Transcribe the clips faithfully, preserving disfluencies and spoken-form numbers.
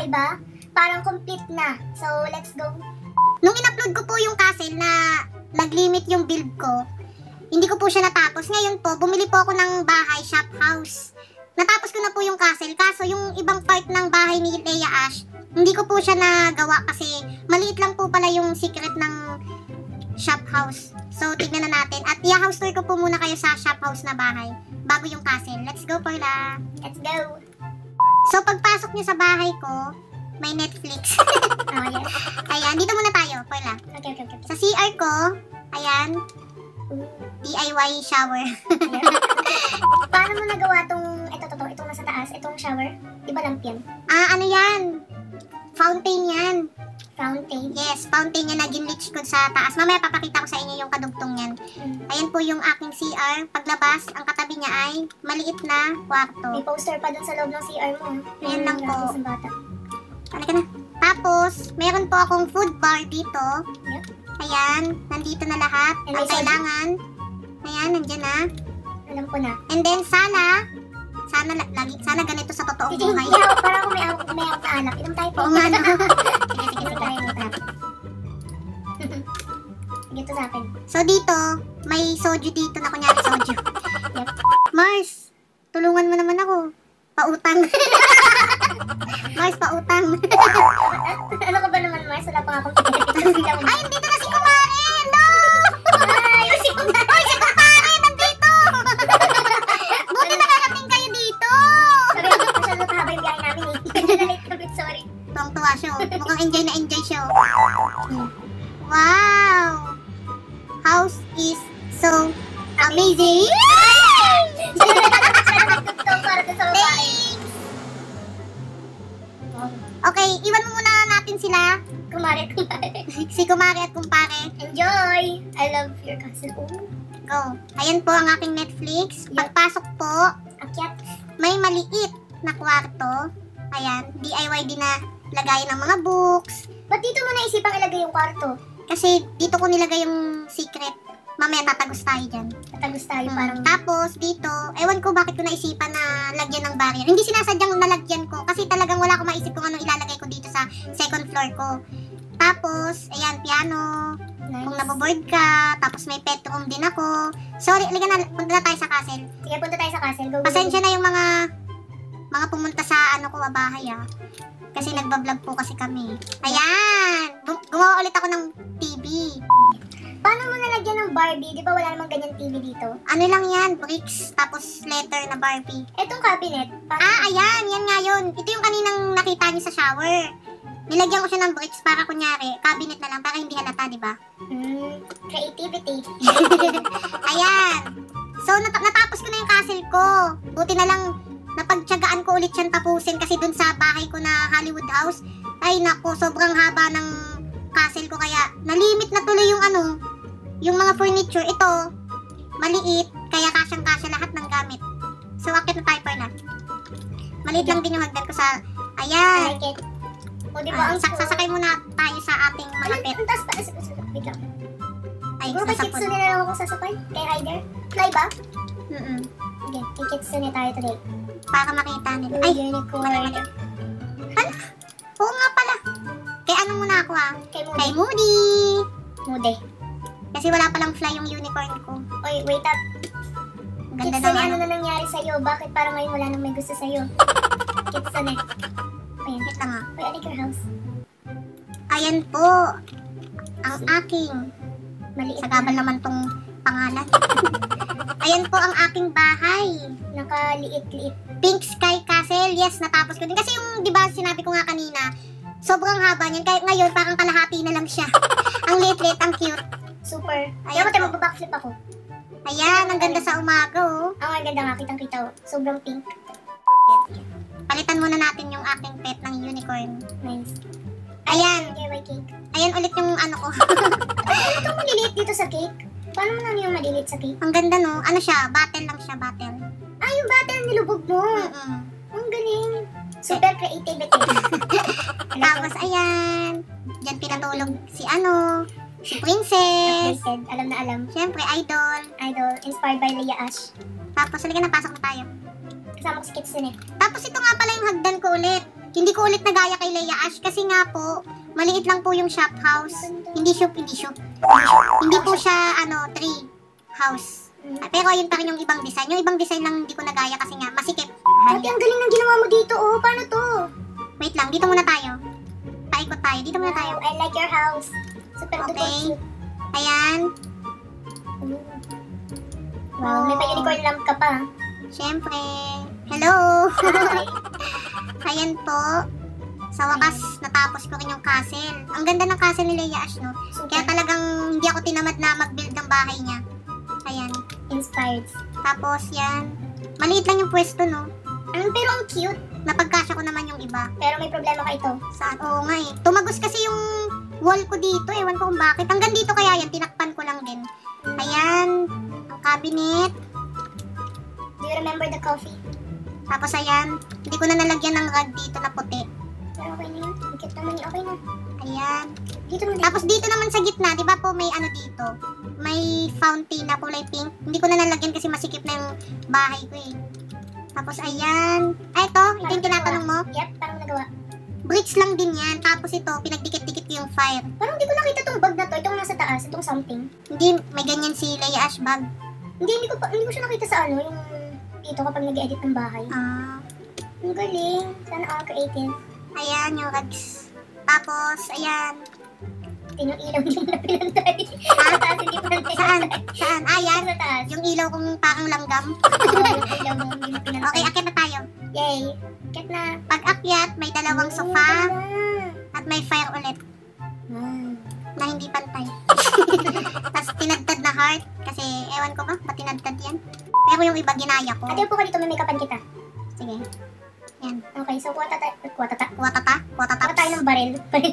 di ba? Parang complete na. So, let's go. Nung in-upload ko po yung castle na nag-limit yung build ko, hindi ko po siya natapos. Ngayon po, bumili po ako ng bahay, shop house. Natapos ko na po yung castle, kaso yung ibang part ng bahay ni Leia Ash, hindi ko po siya nagawa kasi maliit lang po pala yung secret ng shop house. So, tignan na natin. At i-house tour ko po muna kayo sa shop house na bahay bago yung castle. Let's go, Perla. Let's go. So, pagpasok nyo sa bahay ko, may Netflix. Oh, yes. Ayan, dito muna tayo, Perla. Okay, okay, okay. Sa C R ko, ayan, D I Y shower. Paano mo nagawa tong, ito, ito, ito, itong nasa taas, itong shower? Di ba lamp yan? Ah, ano yan? Fountain yan. Fountain? Yes, fountain yan na ginlich ko sa taas. Mamaya papakita ko sa inyo yung kadugtong yan. Mm. Ayan po yung aking C R. Paglabas, ang katabi niya ay maliit na kwarto. May poster pa dun sa loob ng C R mo. Ayan lang po. Halika na. Tapos, meron po akong food bar dito. Yep. Ayan, nandito na lahat. And ang kailangan. Ayan, nandyan na. Alam ko na. And then, sana, sana, lagi, sana ganito sa totoong buhay. Sige, parang kung may awak may awak na alak. Inom tayo po. Oo nga, no. Sige, sige, sige. Tayo mo tayo. Dito sa akin. So, dito, may soju dito na kunyari soju. Yep. Mars, tulungan mo naman ako. Pautang. Mars, pautang. Ano ka ba naman, Mars? Wala pa nga akong pinag-ipin. Ay, dito na si Kumari! No! Ay, si Kumari! Ay, si Kumari! Nandito! Buti nakarating kayo dito! Sorry, masyado kahaba yung biyahe namin eh. Nalate kami, sorry. Tuwang-tuwa siya. Mukhang enjoy na enjoy siya. Wow! House is so amazing! Okay, iwan mo muna natin sila. Kumare, kumare. Si Kumare at Kumpare. Enjoy! I love your castle. Oh. Go. Ayan po ang aking Netflix. Yep. Pagpasok po, akyat, may maliit na kwarto. Ayan, D I Y din na lagayan ng mga books. Ba't dito mo naisipang ilagay yung kwarto? Kasi dito ko nilagay yung secret. Mamaya tatagos tayo dyan. Tatagos tayo hmm. parang... Tapos dito, ewan ko bakit ko naisipan na lagyan ng barrier. Hindi sinasadyang nalagyan ko kasi talagang wala akong maisip kung anong ilalagay ko dito sa second floor ko. Tapos, ayan, piano. Nice. Kung naboboard ka, tapos may pet room din ako. Sorry, halika na, punta na tayo sa castle. Sige, punta tayo sa castle. Go, go, Pasensya go. na yung mga mga pumunta sa ano ko, bahay ah. Kasi okay. nagbablog po kasi kami. Ayan! Gumawa ulit ako ng T V. Paano mo nalagyan ng Barbie? Di ba wala namang ganyan T V dito? Ano lang yan, bricks, tapos letter na Barbie. Etong cabinet. Paano? Ah, ayan, yan nga yun. Ito yung kaninang nakita niyo sa shower. Nilagyan ko siya ng bricks para kunyari, cabinet na lang, para hindi halata, di ba? Hmm, creativity. Ayan. So, nat natapos ko na yung castle ko. Buti na lang, napagtyagaan ko ulit siyang tapusin kasi dun sa bahay ko na Hollywood House, ay naku, sobrang haba ng castle ko kaya nalimit na tuloy yung ano, yung mga furniture. Ito, maliit, kaya kasyang-kasya lahat ng gamit. So, akit na tayo, Perla. Maliit lang din yung hagdan ko sa, ayan. I like it. O, diba, uh, sasakay muna tayo sa ating mga pet. Ang taas pa, wait lang. Ay, siguro kay Kitsune na lang ako sasakay, kay Ryder. Fly ba? Mm-mm. Okay, kay Kitsune tayo today. Para makita nila. Ay, unicorn. Ano? Oo nga pala. Kay ano muna ako ah? Kay Moody. Kay Moody. Moody. Kasi wala palang fly yung unicorn ko. Oy, wait up. Ganda Kitsune, ano na nangyari sa'yo? Bakit parang ngayon wala nang may gusto sa'yo? Kitsune. Ayan, wait lang ah. Oy, I like your house. Ayan po. Ang aking. Maliit. Sagabal naman tong pangalan. Ayan po ang aking bahay. Nakaliit-liit. Pink Sky Castle. Yes, natapos ko din. Kasi yung, di ba, sinabi ko nga kanina, sobrang haba niyan. Kaya ngayon, parang kalahati na lang siya. Ang liit-liit, ang cute. Super. Ayan mo tayo, magbabackflip ako. Ayan, ang ganda sa umaga, oh. Ang ganda nga, kitang-kita, oh. Sobrang pink. Palitan muna natin yung aking pet ng unicorn. Nice. Ayan. Ayan ulit yung ano ko. Ano itong maliliit dito sa cake? Paano mo namin yung maliliit sa cake? Ang ganda, no? Ano siya? Battle lang siya, battle. Ah, yung battle nilubog mo. Mm-mm. Ang galing. Super creativity. Tapos, ayan. Diyan pinatulog si ano, si Princess. Updated. Alam na alam. Siyempre, idol. Idol. Inspired by Leia Ash. Tapos, halika na, pasok na tayo. Kasama ko si Kitsune. Tapos, ito nga pala yung hagdan ko ulit. Hindi ko ulit nagaya kay Leia Ash kasi nga po, maliit lang po yung shop house. Hindi shop, hindi shop. Hindi po siya, ano, tree house. Ah, pero yun pa rin yung ibang design. Yung ibang design lang hindi ko nagaya kasi nga masikip. Ate, ang galing ng ginawa mo dito, oh. Paano to? Wait lang, dito muna tayo. Paikot tayo, dito muna tayo. I like your house. Super duper Okay. cute. Ayan. Wow, may pa-unicorn lamp ka pa. Siyempre. Hello! Hi. Ayan po. Sa wakas, natapos ko rin yung castle. Ang ganda ng castle ni Leia Ash, no? Kaya Super talagang hindi ako tinamad na mag-build ng bahay niya. Ayan. inspired. Tapos yan. Maliit lang yung pwesto, no? Um, pero ang cute. Napagkasya ko naman yung iba. Pero may problema ka ito. Saan? Oo nga eh. Tumagos kasi yung wall ko dito. Ewan ko kung bakit. Hanggang dito kaya yan. Tinakpan ko lang din. Ayan. Ang cabinet. Do you remember the coffee? Tapos ayan. Hindi ko na nalagyan ng rug dito na puti. Pero okay na yun. Ang cute naman yun. Okay na. Ayan. Dito mo dito. Tapos dito naman sa gitna, di ba po may ano dito? May fountain na kulay pink. Hindi ko na nalagyan kasi masikip na yung bahay ko eh. Tapos ayan. Ay, ito. Ito yung tinatanong mo. Yep, parang nagawa. Bricks lang din yan. Tapos ito, pinagdikit-dikit ko yung fire. Parang hindi ko nakita tong bag na to. Itong nasa taas. Itong something. Hindi, may ganyan si Leia Ash bag. Hindi, hindi ko, pa, hindi ko siya nakita sa ano. Yung dito kapag nag-edit ng bahay. Ah, Ang galing. Sana all creative. ayan yung rugs. Tapos, ayan. Tinuilaw yung na pinantay. Sa taas hindi pinantay. Saan? Saan? Ah, yan. Sa taas. Yung ilaw kong parang langgam. Oo, yung ilaw mo hindi na pinantay. Okay, akit na tayo. Yay. Kat na. Pag akyat, may dalawang sofa at may fire ulit Ah. na hindi pantay. Tapos tinadtad na heart kasi ewan ko ba, ba't tinadtad yan? Pero yung iba ginaya ko. Ate, upo ka dito. May make-upan kita. Sige. Yan. Okay, so kuha tayo. Kuha tayo. Kuha tata? Kuha tata? Kuha tayo ng baril.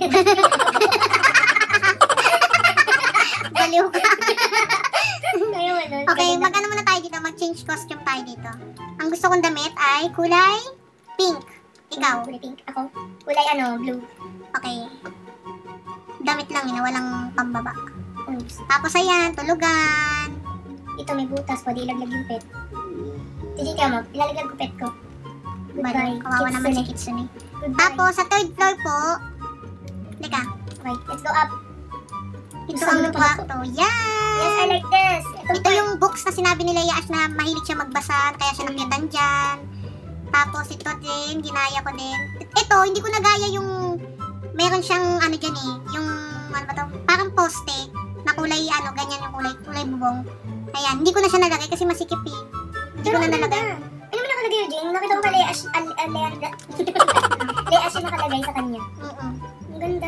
Baliw ka. Ngayon, ano. Okay, mag-ano muna tayo dito, mag-change costume tayo dito. Ang gusto kong damit ay kulay pink. Ikaw? Kulay pink. Ako. Kulay ano, blue. Okay. Damit lang yun, walang pambaba. Oops. Tapos ayan, tulugan. Ito may butas. Pwede ilaglag yung pet. Tijika mo. Ilalaglag ko pet ko. Bali, Goodbye. kawawa naman si Kitsune. Kitsune. Goodbye. Tapos, sa third floor po, lika, Okay, let's go up. ito Saan ang na pa ako? kwarto. Yan! Yes, I like this. Ito, Ito yung books na sinabi ni Leia Ash na mahilig siya magbasa, kaya siya nakyatan dyan. Tapos ito din, ginaya ko din. Ito, hindi ko nagaya yung, meron siyang ano dyan eh, yung, ano ba to, parang poste, na kulay, ano, ganyan yung kulay, kulay bubong. Ayan, hindi ko na siya nalagay kasi masikip eh. Hindi ko na nalagay. Ano mo nakalagay yun, Jane? Nakita ko pa Lea Ash, al, al, Lea, Lea Ash yung nakalagay sa kanya. Mm-mm. Ang ganda.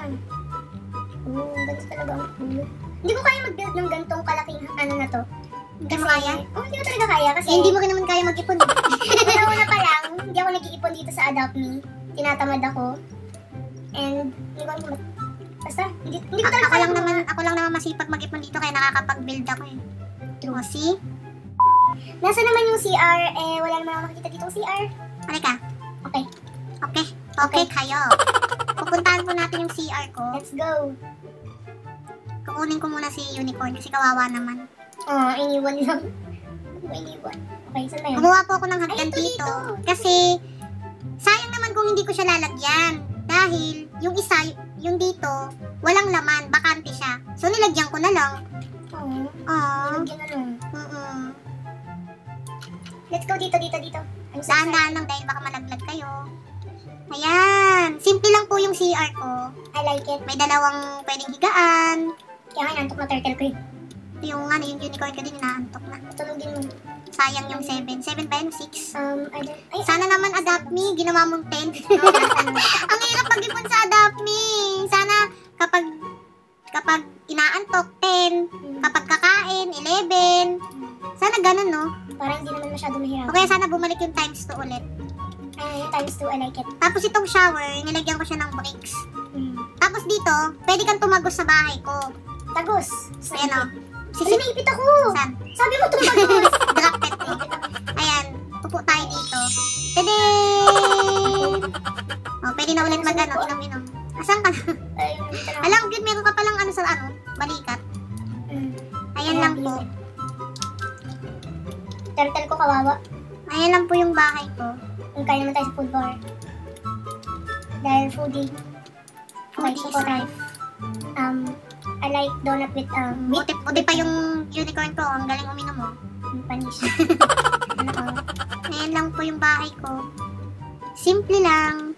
Oo, ang ganda talaga ang cool. Hindi ko kaya mag-build ng gantong kalaking ano na to. Hindi mo kaya? Oo, hindi ko talaga kaya kasi Eh, hindi mo rin naman kaya mag-ipon. una-una pa lang, hindi ako nag-iipon dito sa Adopt Me. Tinatamad ako. And, hindi ko alam basta, hindi, hindi ko A- talaga ako kaya lang naman, gumawa. ako lang naman masipag mag-ipon dito kaya nakakapag-build ako eh. O, see? Nasa naman yung C R? Eh, wala naman ako nakikita dito C R. Halika. Okay, Okay. Okay, kayo. Pupuntahan po natin yung C R ko. let's go. Kukunin ko muna si Unicorn kasi kawawa naman. Oh, iniwan lang. Ano ba iniwan? Okay, saan na yun? Gumawa po ako ng hagdan Ay, ito dito. dito. Kasi, sayang naman kung hindi ko siya lalagyan. Dahil, yung isa, yung dito, walang laman, bakante siya. So, nilagyan ko na lang. Oo. Ah, Nilagyan ano. mm Let's go dito, dito, dito. I'm so excited. Daan-daan lang dahil baka malaglag kayo. Ayan. Simple lang po yung C R ko. I like it. May dalawang pwedeng higaan. Kaya nga, nantok na turtle ko eh. Yung ano, yung unicorn ko din, inaantok na. Tulogin mo. Sayang yung seven. seven ba yun? six? Um, I don't... Ay, Sana naman Adopt Me, ginawa mong ten. Ang hirap mag-ipon sa Adopt Me. Sana kapag kapag inaantok, ten. mm, Kapag kakain, eleven. Sana ganun, no? parang hindi naman masyado mahirap. O kaya sana bumalik yung times two ulit. Ay, times two, I like it. Tapos itong shower, nilagyan ko siya ng bricks. Mm. Tapos dito, pwede kang tumagos sa bahay ko. Tagos. Ayan o. Ay, Sisip. naipit ako. Saan? Sabi mo tumagos. Drop it eh. Ayan. Pupo tayo dito. Tadeen! O, pwede na ulit mag-ano, inom-inom. Asan ka na? Ay, nandito na. Alam, good, meron ka palang ano sa ano, balikat. Mm. Ayan lang po. Turtle ko kawawa. Ayan lang po yung bahay ko. Kung kaya naman tayo sa food bar. Dahil foodie. Okay, Foodie is chocolate. life. Um, I like donut with um, meat. Buti, buti pa yung unicorn ko. Ang galing uminom mo. Panis. Ano ko? Ayan lang po yung bahay ko. Simple lang.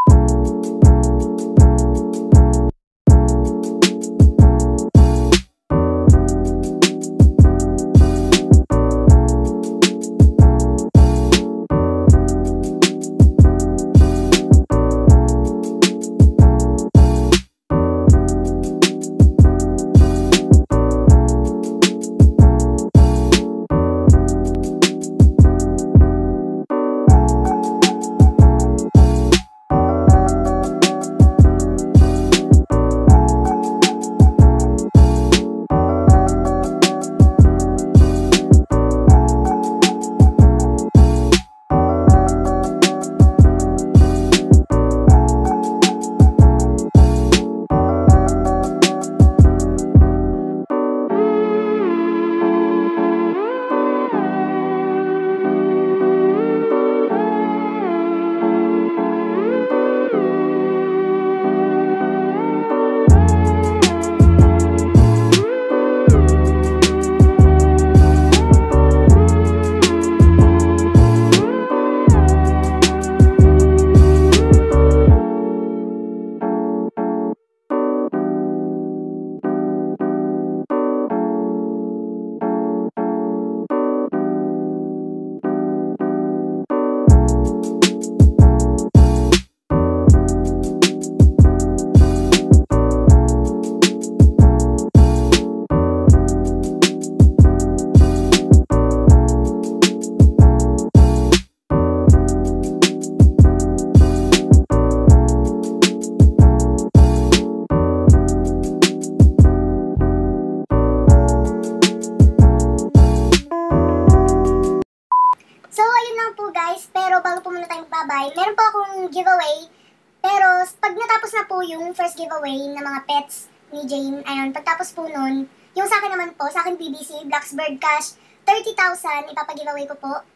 So, ayun lang po guys. Pero bago po muna tayong babay, meron po akong giveaway. Pero pag natapos na po yung first giveaway ng mga pets ni Jane, ayun, pagtapos po nun, yung sa akin naman po, sa akin B B C, Blacksbird Cash, thirty thousand, ipapag-giveaway ko po.